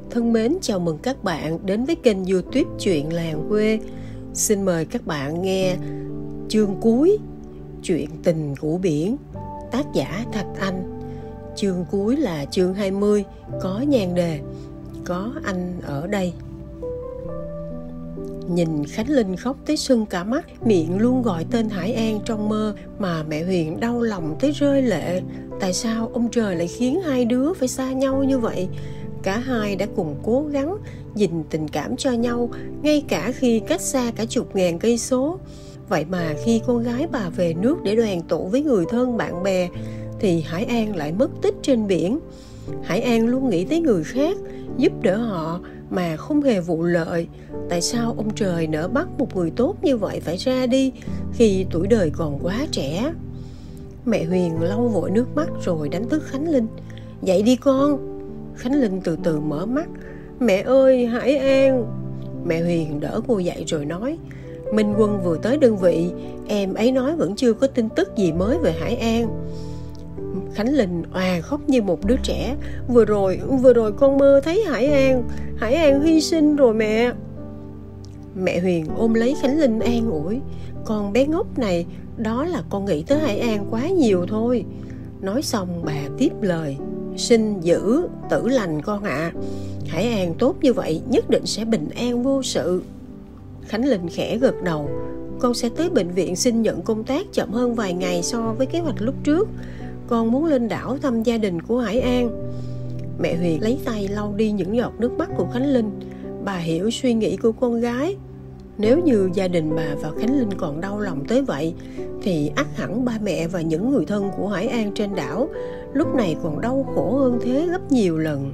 Thân mến, chào mừng các bạn đến với kênh YouTube Chuyện Làng Quê. Xin mời các bạn nghe chương cuối Chuyện Tình Của Biển, tác giả Thạch Anh. Chương cuối là chương 20, có nhan đề Có Anh Ở Đây. Nhìn Khánh Linh khóc tới sưng cả mắt, miệng luôn gọi tên Hải An trong mơ mà mẹ Huyền đau lòng tới rơi lệ. Tại sao ông trời lại khiến hai đứa phải xa nhau như vậy? Cả hai đã cùng cố gắng dành tình cảm cho nhau, ngay cả khi cách xa cả chục ngàn cây số. Vậy mà khi con gái bà về nước để đoàn tụ với người thân bạn bè, thì Hải An lại mất tích trên biển. Hải An luôn nghĩ tới người khác, giúp đỡ họ mà không hề vụ lợi. Tại sao ông trời nỡ bắt một người tốt như vậy phải ra đi khi tuổi đời còn quá trẻ? Mẹ Huyền lau vội nước mắt rồi đánh thức Khánh Linh. Dậy đi con. Khánh Linh từ từ mở mắt. Mẹ ơi, Hải An. Mẹ Huyền đỡ cô dậy rồi nói, Minh Quân vừa tới đơn vị, em ấy nói vẫn chưa có tin tức gì mới về Hải An. Khánh Linh òa khóc như một đứa trẻ. Vừa rồi con mơ thấy Hải An hy sinh rồi mẹ. Mẹ Huyền ôm lấy Khánh Linh an ủi, con bé ngốc này, đó là con nghĩ tới Hải An quá nhiều thôi. Nói xong bà tiếp lời, sinh giữ tử lành con ạ. Hải An tốt như vậy nhất định sẽ bình an vô sự. Khánh Linh khẽ gật đầu. Con sẽ tới bệnh viện xin nhận công tác chậm hơn vài ngày so với kế hoạch lúc trước. Con muốn lên đảo thăm gia đình của Hải An. Mẹ Huyền lấy tay lau đi những giọt nước mắt của Khánh Linh. Bà hiểu suy nghĩ của con gái. Nếu như gia đình bà và Khánh Linh còn đau lòng tới vậy, thì ắt hẳn ba mẹ và những người thân của Hải An trên đảo lúc này còn đau khổ hơn thế gấp nhiều lần.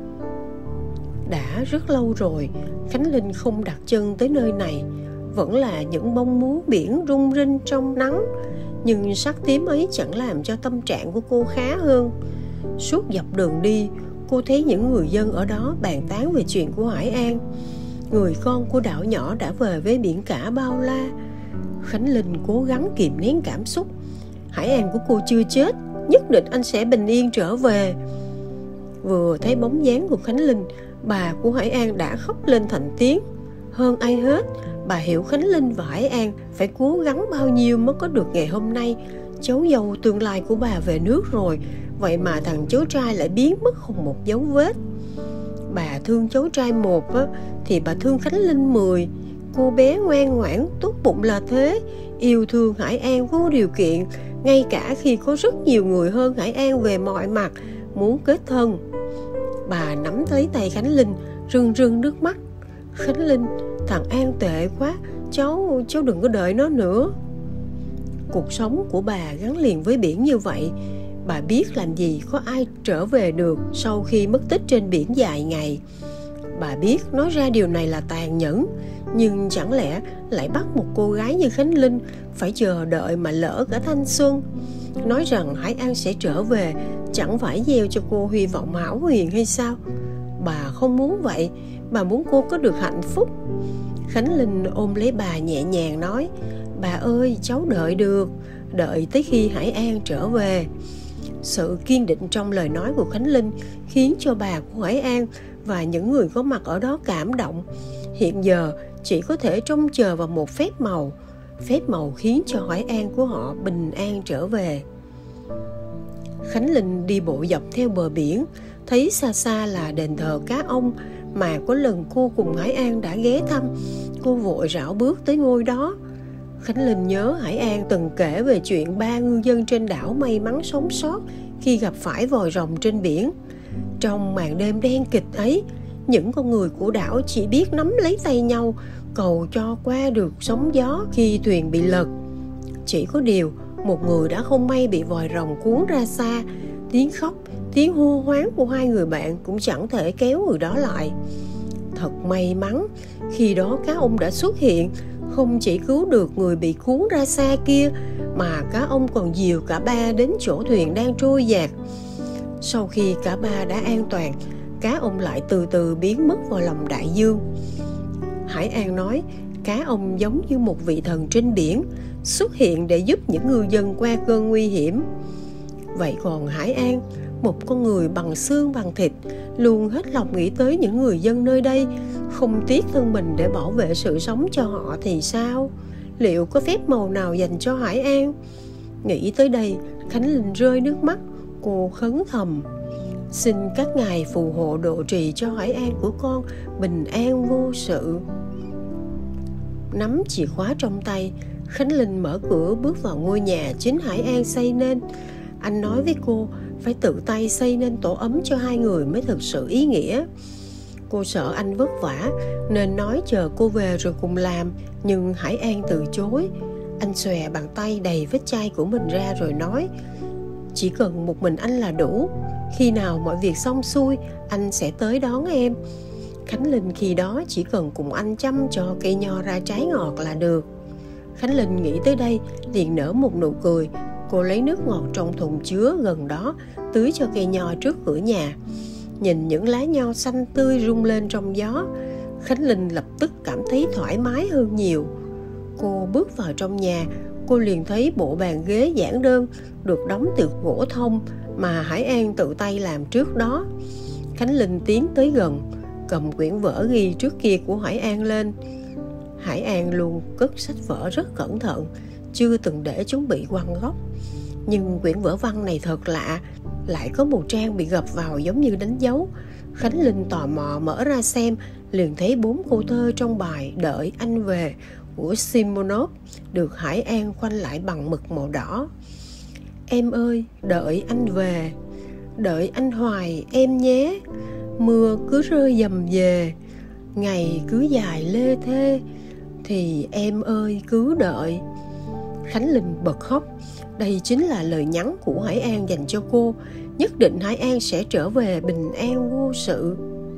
Đã rất lâu rồi Khánh Linh không đặt chân tới nơi này. Vẫn là những bông múa biển rung rinh trong nắng, nhưng sắc tím ấy chẳng làm cho tâm trạng của cô khá hơn. Suốt dọc đường đi, cô thấy những người dân ở đó bàn tán về chuyện của Hải An. Người con của đảo nhỏ đã về với biển cả bao la. Khánh Linh cố gắng kìm nén cảm xúc. Hải An của cô chưa chết, nhất định anh sẽ bình yên trở về. Vừa thấy bóng dáng của Khánh Linh, bà của Hải An đã khóc lên thành tiếng. Hơn ai hết, bà hiểu Khánh Linh và Hải An phải cố gắng bao nhiêu mới có được ngày hôm nay. Cháu dâu tương lai của bà về nước rồi, vậy mà thằng cháu trai lại biến mất không một dấu vết. Bà thương cháu trai một á, thì bà thương Khánh Linh 10. Cô bé ngoan ngoãn, tốt bụng là thế, yêu thương Hải An vô điều kiện, ngay cả khi có rất nhiều người hơn Hải An về mọi mặt muốn kết thân. Bà nắm lấy tay Khánh Linh, rưng rưng nước mắt. Khánh Linh, thằng An tệ quá, cháu đừng có đợi nó nữa. Cuộc sống của bà gắn liền với biển như vậy. Bà biết làm gì có ai trở về được sau khi mất tích trên biển dài ngày. Bà biết nói ra điều này là tàn nhẫn, nhưng chẳng lẽ lại bắt một cô gái như Khánh Linh phải chờ đợi mà lỡ cả thanh xuân. Nói rằng Hải An sẽ trở về chẳng phải gieo cho cô hy vọng hão huyền hay sao? Bà không muốn vậy, bà muốn cô có được hạnh phúc. Khánh Linh ôm lấy bà nhẹ nhàng nói, bà ơi, cháu đợi được, đợi tới khi Hải An trở về. Sự kiên định trong lời nói của Khánh Linh khiến cho bà của Hải An và những người có mặt ở đó cảm động. Hiện giờ chỉ có thể trông chờ vào một phép màu khiến cho Hải An của họ bình an trở về. Khánh Linh đi bộ dọc theo bờ biển, thấy xa xa là đền thờ cá ông mà có lần cô cùng Hải An đã ghé thăm. Cô vội rảo bước tới ngôi đó. Khánh Linh nhớ Hải An từng kể về chuyện 3 ngư dân trên đảo may mắn sống sót khi gặp phải vòi rồng trên biển. Trong màn đêm đen kịt ấy, những con người của đảo chỉ biết nắm lấy tay nhau, cầu cho qua được sóng gió khi thuyền bị lật. Chỉ có điều, một người đã không may bị vòi rồng cuốn ra xa. Tiếng khóc, tiếng hô hoán của hai người bạn cũng chẳng thể kéo người đó lại. Thật may mắn, khi đó cá ông đã xuất hiện, không chỉ cứu được người bị cuốn ra xa kia, mà cá ông còn dìu cả ba đến chỗ thuyền đang trôi dạt. Sau khi cả ba đã an toàn, cá ông lại từ từ biến mất vào lòng đại dương. Hải An nói, cá ông giống như một vị thần trên biển, xuất hiện để giúp những ngư dân qua cơn nguy hiểm. Vậy còn Hải An, Một con người bằng xương bằng thịt luôn hết lòng nghĩ tới những người dân nơi đây, không tiếc thân mình để bảo vệ sự sống cho họ thì sao? Liệu có phép màu nào dành cho Hải An? Nghĩ tới đây, Khánh Linh rơi nước mắt. Cô khấn thầm: xin các ngài phù hộ độ trì cho Hải An của con bình an vô sự. Nắm chìa khóa trong tay, Khánh Linh mở cửa bước vào ngôi nhà chính Hải An xây nên. Anh nói với cô phải tự tay xây nên tổ ấm cho hai người mới thực sự ý nghĩa. Cô sợ anh vất vả nên nói chờ cô về rồi cùng làm, nhưng Hải An từ chối. Anh xòe bàn tay đầy vết chai của mình ra rồi nói: chỉ cần một mình anh là đủ. Khi nào mọi việc xong xuôi, anh sẽ tới đón em. Khánh Linh khi đó chỉ cần cùng anh chăm cho cây nho ra trái ngọt là được. Khánh Linh nghĩ tới đây liền nở một nụ cười. Cô lấy nước ngọt trong thùng chứa gần đó tưới cho cây nho trước cửa nhà. Nhìn những lá nho xanh tươi rung lên trong gió, Khánh Linh lập tức cảm thấy thoải mái hơn nhiều. Cô bước vào trong nhà, cô liền thấy bộ bàn ghế giản đơn được đóng từ gỗ thông mà Hải An tự tay làm trước đó. Khánh Linh tiến tới gần, cầm quyển vở ghi trước kia của Hải An lên. Hải An luôn cất sách vở rất cẩn thận, chưa từng để chúng bị quăng góc. Nhưng quyển vở văn này thật lạ, lại có một trang bị gập vào giống như đánh dấu. Khánh Linh tò mò mở ra xem, liền thấy 4 câu thơ trong bài Đợi Anh Về của Simonov được Hải An khoanh lại bằng mực màu đỏ. Em ơi, đợi anh về, đợi anh hoài em nhé. Mưa cứ rơi dầm về, ngày cứ dài lê thê, thì em ơi cứ đợi. Khánh Linh bật khóc. Đây chính là lời nhắn của Hải An dành cho cô. Nhất định Hải An sẽ trở về bình an vô sự.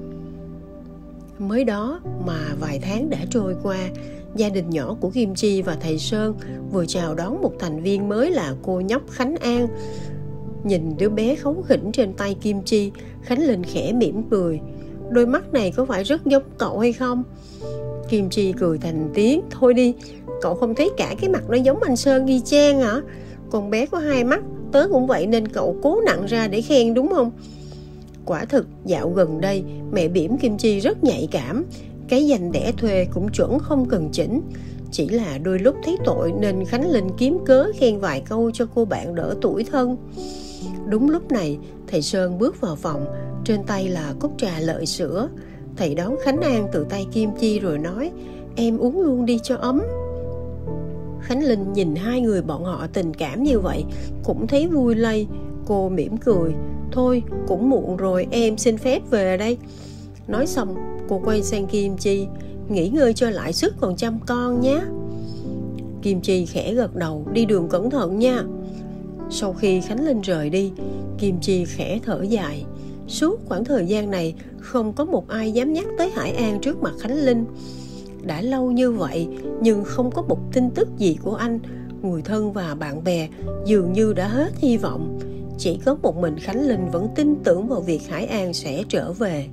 Mới đó mà vài tháng đã trôi qua, gia đình nhỏ của Kim Chi và thầy Sơn vừa chào đón một thành viên mới là cô nhóc Khánh An. Nhìn đứa bé kháu khỉnh trên tay Kim Chi, Khánh Linh khẽ mỉm cười. Đôi mắt này có phải rất giống cậu hay không? Kim Chi cười thành tiếng. Thôi đi, cậu không thấy cả cái mặt nó giống anh Sơn y chang hả? Con bé có 2 mắt, tớ cũng vậy nên cậu cố nặng ra để khen đúng không? Quả thực dạo gần đây mẹ bỉm Kim Chi rất nhạy cảm. Cái danh đẻ thuê cũng chuẩn không cần chỉnh. Chỉ là đôi lúc thấy tội nên Khánh Linh kiếm cớ khen vài câu cho cô bạn đỡ tủi thân. Đúng lúc này thầy Sơn bước vào phòng, trên tay là cốc trà lợi sữa. Thầy đón Khánh An từ tay Kim Chi rồi nói: em uống luôn đi cho ấm. Khánh Linh nhìn hai người bọn họ tình cảm như vậy cũng thấy vui lây. Cô mỉm cười: thôi cũng muộn rồi, em xin phép về đây. Nói xong cô quay sang Kim Chi: nghỉ ngơi cho lại sức còn chăm con nhé. Kim Chi khẽ gật đầu: đi đường cẩn thận nha. Sau khi Khánh Linh rời đi, Kim Chi khẽ thở dài. Suốt khoảng thời gian này không có một ai dám nhắc tới Hải An trước mặt Khánh Linh. Đã lâu như vậy nhưng không có một tin tức gì của anh. Người thân và bạn bè dường như đã hết hy vọng. Chỉ có một mình Khánh Linh vẫn tin tưởng vào việc Hải An sẽ trở về.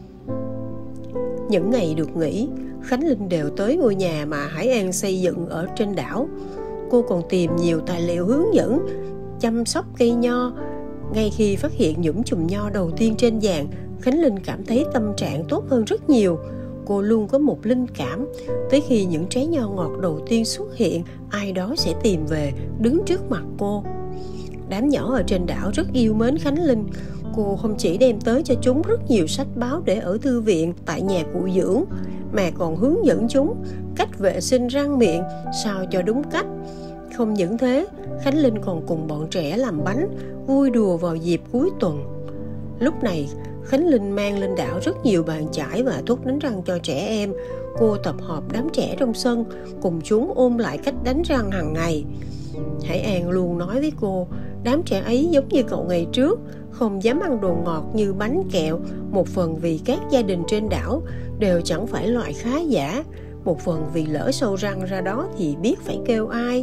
Những ngày được nghỉ, Khánh Linh đều tới ngôi nhà mà Hải An xây dựng ở trên đảo. Cô còn tìm nhiều tài liệu hướng dẫn chăm sóc cây nho. Ngay khi phát hiện những chùm nho đầu tiên trên giàn, Khánh Linh cảm thấy tâm trạng tốt hơn rất nhiều. Cô luôn có một linh cảm, tới khi những trái nho ngọt đầu tiên xuất hiện, ai đó sẽ tìm về, đứng trước mặt cô. Đám nhỏ ở trên đảo rất yêu mến Khánh Linh. Cô không chỉ đem tới cho chúng rất nhiều sách báo để ở thư viện, tại nhà cụ dưỡng, mà còn hướng dẫn chúng cách vệ sinh răng miệng sao cho đúng cách. Không những thế, Khánh Linh còn cùng bọn trẻ làm bánh, vui đùa vào dịp cuối tuần. Lúc này, Khánh Linh mang lên đảo rất nhiều bàn chải và thuốc đánh răng cho trẻ em. Cô tập hợp đám trẻ trong sân, cùng chúng ôn lại cách đánh răng hàng ngày. Hải An luôn nói với cô, đám trẻ ấy giống như cậu ngày trước, không dám ăn đồ ngọt như bánh kẹo, một phần vì các gia đình trên đảo đều chẳng phải loại khá giả, một phần vì lỡ sâu răng ra đó thì biết phải kêu ai.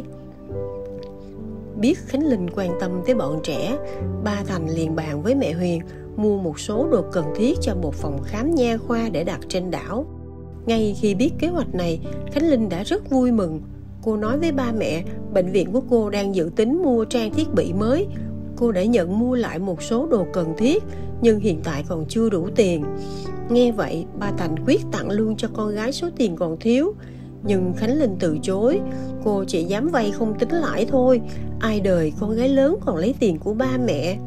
Biết Khánh Linh quan tâm tới bọn trẻ, ba Thành liền bàn với mẹ Huyền mua một số đồ cần thiết cho một phòng khám nha khoa để đặt trên đảo. Ngay khi biết kế hoạch này, Khánh Linh đã rất vui mừng. Cô nói với ba mẹ bệnh viện của cô đang dự tính mua trang thiết bị mới. Cô đã nhận mua lại một số đồ cần thiết, nhưng hiện tại còn chưa đủ tiền. Nghe vậy, ba Thành quyết tặng luôn cho con gái số tiền còn thiếu. Nhưng Khánh Linh từ chối. Cô chỉ dám vay không tính lãi thôi. Ai đời con gái lớn còn lấy tiền của ba mẹ.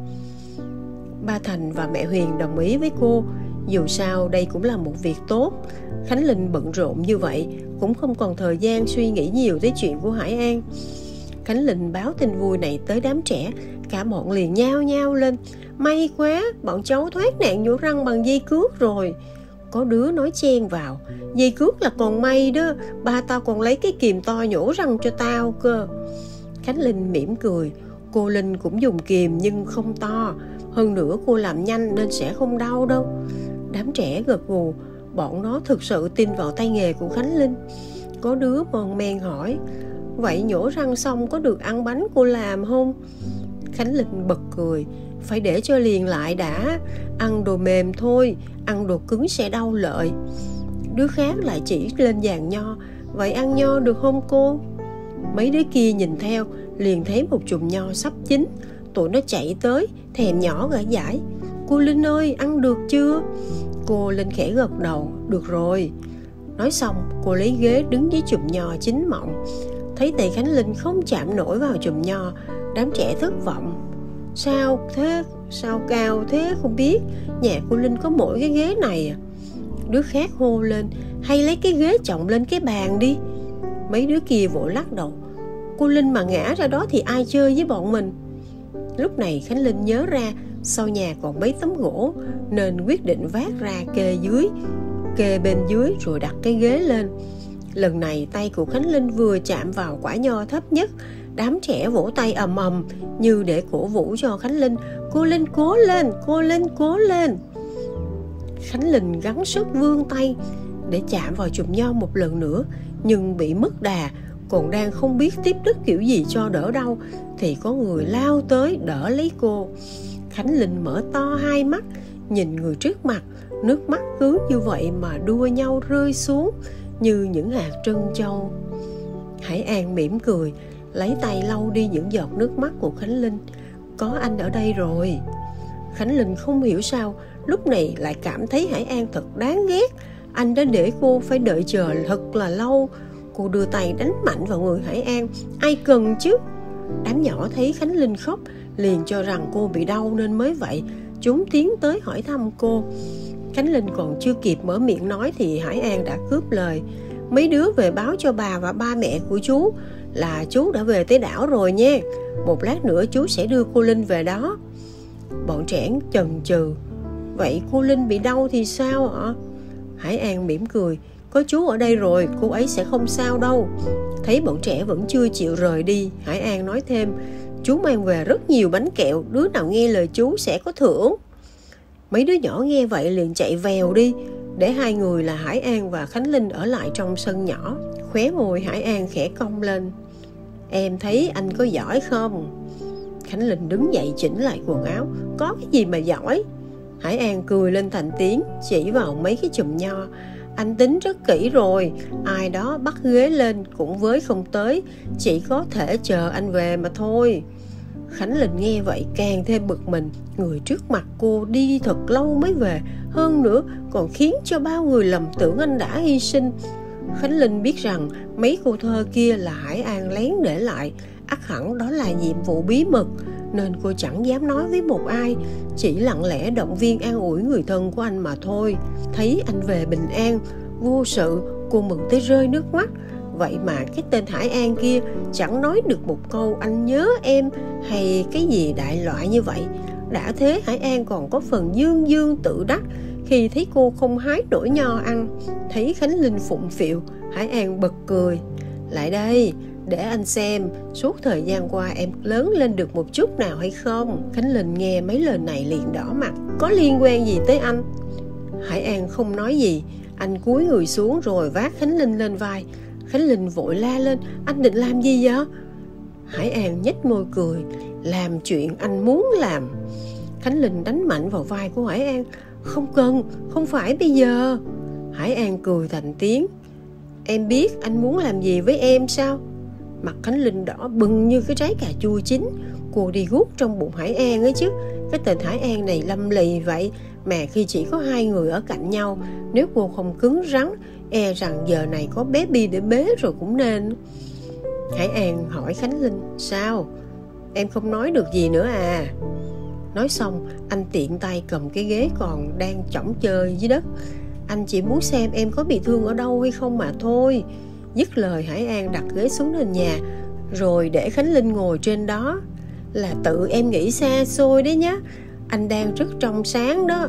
Ba Thành và mẹ Huyền đồng ý với cô. Dù sao đây cũng là một việc tốt. Khánh Linh bận rộn như vậy cũng không còn thời gian suy nghĩ nhiều tới chuyện của Hải An. Khánh Linh báo tin vui này tới đám trẻ, cả bọn liền nhao nhao lên. May quá, bọn cháu thoát nạn nhổ răng bằng dây cước rồi. Có đứa nói chen vào, dây cước là còn may đó, ba tao còn lấy cái kìm to nhổ răng cho tao cơ. Khánh Linh mỉm cười. Cô Linh cũng dùng kìm nhưng không to, hơn nữa cô làm nhanh nên sẽ không đau đâu. Đám trẻ gật gù, bọn nó thực sự tin vào tay nghề của Khánh Linh. Có đứa mon men hỏi, vậy nhổ răng xong có được ăn bánh cô làm không? Khánh Linh bật cười, phải để cho liền lại đã, ăn đồ mềm thôi, ăn đồ cứng sẽ đau lợi. Đứa khác lại chỉ lên dàn nho, vậy ăn nho được không cô? Mấy đứa kia nhìn theo, liền thấy một chùm nho sắp chín. Tụi nó chạy tới, thèm nhỏ gãi dãi. Cô Linh ơi, ăn được chưa? Cô Linh khẽ gật đầu, được rồi. Nói xong, cô lấy ghế đứng dưới chùm nho chín mọng. Thấy tay Khánh Linh không chạm nổi vào chùm nho, đám trẻ thất vọng. Sao thế? Sao cao thế không biết? Nhà cô Linh có mỗi cái ghế này à? Đứa khác hô lên, hay lấy cái ghế chồng lên cái bàn đi. Mấy đứa kia vội lắc đầu. Cô Linh mà ngã ra đó thì ai chơi với bọn mình? Lúc này Khánh Linh nhớ ra sau nhà còn mấy tấm gỗ, nên quyết định vác ra kê bên dưới rồi đặt cái ghế lên. Lần này tay của Khánh Linh vừa chạm vào quả nho thấp nhất, đám trẻ vỗ tay ầm ầm như để cổ vũ cho Khánh Linh. Cô Linh cố lên, cô Linh cố lên. Khánh Linh gắng sức vươn tay để chạm vào chùm nho một lần nữa, nhưng bị mất đà. Còn đang không biết tiếp đất kiểu gì cho đỡ đau thì có người lao tới đỡ lấy cô. Khánh Linh mở to hai mắt nhìn người trước mặt, nước mắt cứ như vậy mà đua nhau rơi xuống như những hạt trân châu. Hải An mỉm cười, lấy tay lau đi những giọt nước mắt của Khánh Linh. Có anh ở đây rồi. Khánh Linh không hiểu sao lúc này lại cảm thấy Hải An thật đáng ghét. Anh đã để cô phải đợi chờ thật là lâu. Cô đưa tay đánh mạnh vào người Hải An. Ai cần chứ? Đám nhỏ thấy Khánh Linh khóc liền cho rằng cô bị đau nên mới vậy. Chúng tiến tới hỏi thăm cô. Khánh Linh còn chưa kịp mở miệng nói thì Hải An đã cướp lời. Mấy đứa về báo cho bà và ba mẹ của chú là chú đã về tới đảo rồi nha. Một lát nữa chú sẽ đưa cô Linh về đó. Bọn trẻ chần chừ. Vậy cô Linh bị đau thì sao ạ? Hải An mỉm cười. Có chú ở đây rồi, cô ấy sẽ không sao đâu. Thấy bọn trẻ vẫn chưa chịu rời đi, Hải An nói thêm, chú mang về rất nhiều bánh kẹo, đứa nào nghe lời chú sẽ có thưởng. Mấy đứa nhỏ nghe vậy liền chạy vèo đi, để hai người là Hải An và Khánh Linh ở lại trong sân nhỏ. Khóe môi Hải An khẽ cong lên. Em thấy anh có giỏi không? Khánh Linh đứng dậy chỉnh lại quần áo. Có cái gì mà giỏi? Hải An cười lên thành tiếng, chỉ vào mấy cái chùm nho. Anh tính rất kỹ rồi, ai đó bắt ghế lên cũng với không tới, chỉ có thể chờ anh về mà thôi. Khánh Linh nghe vậy càng thêm bực mình. Người trước mặt cô đi thật lâu mới về, hơn nữa còn khiến cho bao người lầm tưởng anh đã hy sinh. Khánh Linh biết rằng mấy câu thơ kia là Hải An lén để lại, ắt hẳn đó là nhiệm vụ bí mật, nên cô chẳng dám nói với một ai, chỉ lặng lẽ động viên an ủi người thân của anh mà thôi. Thấy anh về bình an, vô sự, cô mừng tới rơi nước mắt. Vậy mà cái tên Hải An kia chẳng nói được một câu anh nhớ em hay cái gì đại loại như vậy. Đã thế Hải An còn có phần dương dương tự đắc khi thấy cô không hái nổi nho ăn. Thấy Khánh Linh phụng phịu, Hải An bật cười. Lại đây, để anh xem suốt thời gian qua em lớn lên được một chút nào hay không. Khánh Linh nghe mấy lời này liền đỏ mặt. Có liên quan gì tới anh? Hải An không nói gì. Anh cúi người xuống rồi vác Khánh Linh lên vai. Khánh Linh vội la lên. Anh định làm gì vậy? Hải An nhếch môi cười. Làm chuyện anh muốn làm. Khánh Linh đánh mạnh vào vai của Hải An. Không cần, không phải bây giờ. Hải An cười thành tiếng. Em biết anh muốn làm gì với em sao? Mặt Khánh Linh đỏ bừng như cái trái cà chua chín. Cô đi guốc trong bụng Hải An ấy chứ. Cái tên Hải An này lâm lì vậy mà khi chỉ có hai người ở cạnh nhau, nếu cô không cứng rắn, e rằng giờ này có bé Bi để bế rồi cũng nên. Hải An hỏi Khánh Linh: Sao? Em không nói được gì nữa à? Nói xong, anh tiện tay cầm cái ghế còn đang chõng chơi dưới đất. Anh chỉ muốn xem em có bị thương ở đâu hay không mà thôi. Dứt lời, Hải An đặt ghế xuống nền nhà, rồi để Khánh Linh ngồi trên đó. Là tự em nghĩ xa xôi đấy nhá, anh đang rất trong sáng đó.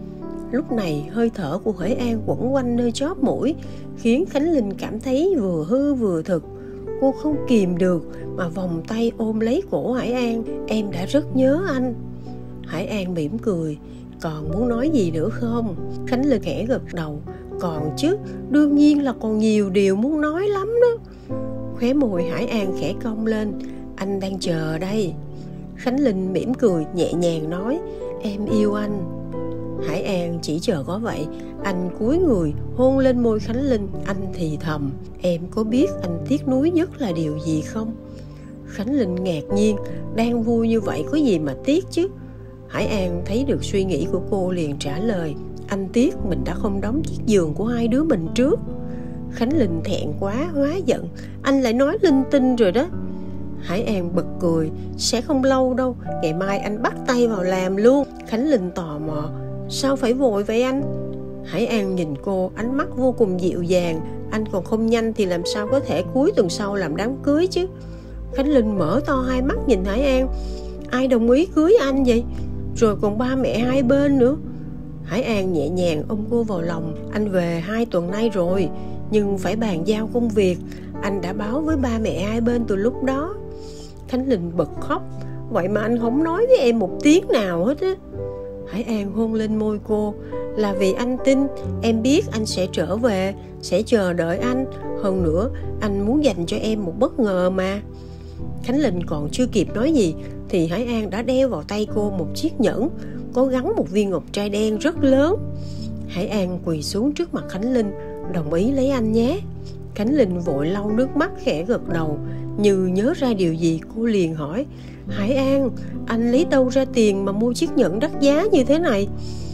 Lúc này hơi thở của Hải An quẩn quanh nơi chóp mũi, khiến Khánh Linh cảm thấy vừa hư vừa thực. Cô không kìm được mà vòng tay ôm lấy cổ Hải An. Em đã rất nhớ anh. Hải An mỉm cười: Còn muốn nói gì nữa không? Khánh Linh khẽ gật đầu: Còn chứ, đương nhiên là còn nhiều điều muốn nói lắm đó. Khóe môi Hải An khẽ cong lên: Anh đang chờ đây. Khánh Linh mỉm cười nhẹ nhàng nói: Em yêu anh. Hải An chỉ chờ có vậy. Anh cúi người hôn lên môi Khánh Linh. Anh thì thầm: Em có biết anh tiếc nuối nhất là điều gì không? Khánh Linh ngạc nhiên: Đang vui như vậy có gì mà tiếc chứ? Hải An thấy được suy nghĩ của cô liền trả lời: Anh tiếc mình đã không đóng chiếc giường của hai đứa mình trước. Khánh Linh thẹn quá hóa giận: Anh lại nói linh tinh rồi đó. Hải An bật cười: Sẽ không lâu đâu, ngày mai anh bắt tay vào làm luôn. Khánh Linh tò mò: Sao phải vội vậy anh? Hải An nhìn cô, ánh mắt vô cùng dịu dàng: Anh còn không nhanh thì làm sao có thể cuối tuần sau làm đám cưới chứ? Khánh Linh mở to hai mắt nhìn Hải An: Ai đồng ý cưới anh vậy? Rồi còn ba mẹ hai bên nữa. Hải An nhẹ nhàng ôm cô vào lòng: Anh về 2 tuần nay rồi, nhưng phải bàn giao công việc. Anh đã báo với ba mẹ hai bên từ lúc đó. Khánh Linh bật khóc: Vậy mà anh không nói với em một tiếng nào hết á. Hải An hôn lên môi cô: Là vì anh tin, em biết anh sẽ trở về, sẽ chờ đợi anh. Hơn nữa, anh muốn dành cho em một bất ngờ mà. Khánh Linh còn chưa kịp nói gì thì Hải An đã đeo vào tay cô một chiếc nhẫn có gắn một viên ngọc trai đen rất lớn. Hải An quỳ xuống trước mặt Khánh Linh: Đồng ý lấy anh nhé. Khánh Linh vội lau nước mắt khẽ gật đầu. Như nhớ ra điều gì, cô liền hỏi: Hải An, anh lấy đâu ra tiền mà mua chiếc nhẫn đắt giá như thế này?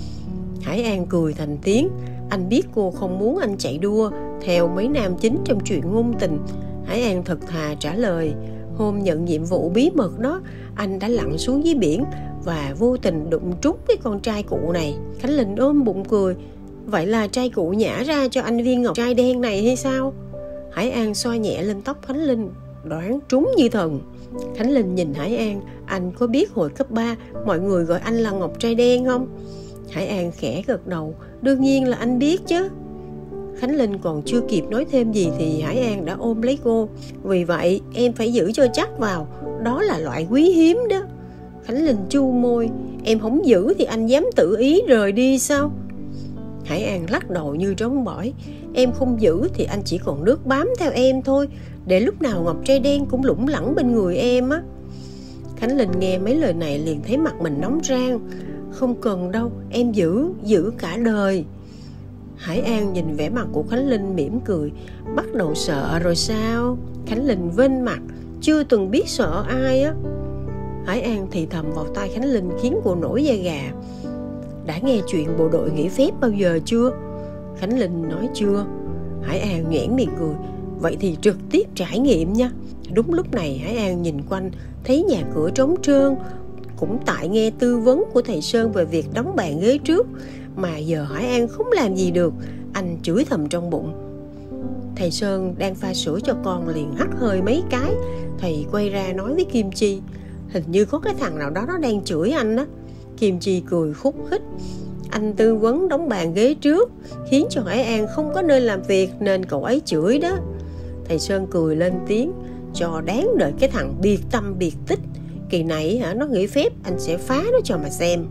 Hải An cười thành tiếng. Anh biết cô không muốn anh chạy đua theo mấy nam chính trong chuyện ngôn tình. Hải An thật thà trả lời: Hôm nhận nhiệm vụ bí mật đó, anh đã lặn xuống dưới biển và vô tình đụng trúng cái con trai cụ này. Khánh Linh ôm bụng cười: Vậy là trai cụ nhả ra cho anh viên ngọc trai đen này hay sao? Hải An xoa nhẹ lên tóc Khánh Linh: Đoán trúng như thần. Khánh Linh nhìn Hải An: Anh có biết hồi cấp 3 mọi người gọi anh là ngọc trai đen không? Hải An khẽ gật đầu: Đương nhiên là anh biết chứ. Khánh Linh còn chưa kịp nói thêm gì thì Hải An đã ôm lấy cô: Vì vậy em phải giữ cho chắc vào, đó là loại quý hiếm đó. Khánh Linh chu môi: Em không giữ thì anh dám tự ý rời đi sao? Hải An lắc đầu như trống bỏi: Em không giữ thì anh chỉ còn nước bám theo em thôi, để lúc nào ngọc trai đen cũng lủng lẳng bên người em á. Khánh Linh nghe mấy lời này liền thấy mặt mình nóng rang: Không cần đâu, em giữ cả đời. Hải An nhìn vẻ mặt của Khánh Linh mỉm cười: Bắt đầu sợ rồi sao? Khánh Linh vênh mặt: Chưa từng biết sợ ai á. Hải An thì thầm vào tai Khánh Linh khiến cô nổi da gà: Đã nghe chuyện bộ đội nghỉ phép bao giờ chưa? Khánh Linh nói chưa. Hải An nhoẻn miệng cười: Vậy thì trực tiếp trải nghiệm nha. Đúng lúc này Hải An nhìn quanh thấy nhà cửa trống trơn. Cũng tại nghe tư vấn của thầy Sơn về việc đóng bàn ghế trước mà giờ Hải An không làm gì được. Anh chửi thầm trong bụng. Thầy Sơn đang pha sữa cho con liền hắt hơi mấy cái. Thầy quay ra nói với Kim Chi: Hình như có cái thằng nào đó nó đang chửi anh đó. Kim Chi cười khúc khích: Anh tư vấn đóng bàn ghế trước khiến cho Hải An không có nơi làm việc nên cậu ấy chửi đó. Thầy Sơn cười lên tiếng: Cho đáng đợi cái thằng biệt tâm biệt tích. Kỳ này nó nghỉ phép, anh sẽ phá nó cho mà xem.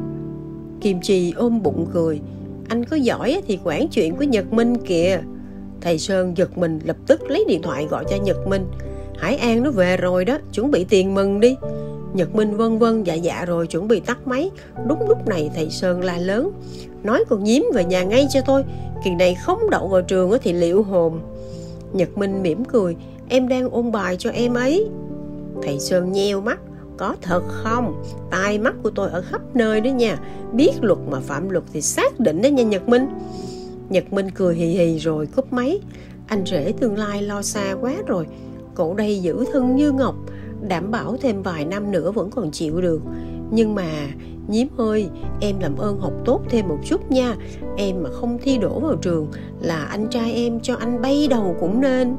Kim Chi ôm bụng cười: Anh có giỏi thì quản chuyện của Nhật Minh kìa. Thầy Sơn giật mình lập tức lấy điện thoại gọi cho Nhật Minh: Hải An nó về rồi đó, chuẩn bị tiền mừng đi. Nhật Minh vân vân dạ dạ rồi chuẩn bị tắt máy. Đúng lúc này thầy Sơn la lớn: Nói con nhím về nhà ngay cho tôi, kỳ này không đậu vào trường thì liệu hồn. Nhật Minh mỉm cười: em đang ôn bài cho em ấy. Thầy Sơn nheo mắt. Có thật không? Tai mắt của tôi ở khắp nơi đó nha. Biết luật mà phạm luật thì xác định đó nha Nhật Minh. Nhật Minh cười hì hì rồi cúp máy. Anh rể tương lai lo xa quá rồi. Cậu đây giữ thân như ngọc, đảm bảo thêm vài năm nữa vẫn còn chịu được. Nhưng mà Nhiếm ơi, em làm ơn học tốt thêm một chút nha. Em mà không thi đỗ vào trường là anh trai em cho anh bay đầu cũng nên.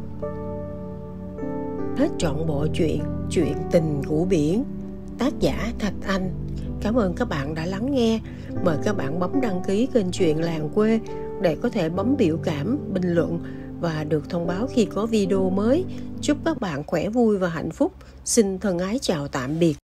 Hết trọn bộ chuyện Chuyện tình của biển, tác giả Thạch Anh. Cảm ơn các bạn đã lắng nghe. Mời các bạn bấm đăng ký kênh Chuyện Làng Quê để có thể bấm biểu cảm, bình luận và được thông báo khi có video mới. Chúc các bạn khỏe vui và hạnh phúc. Xin thân ái chào tạm biệt.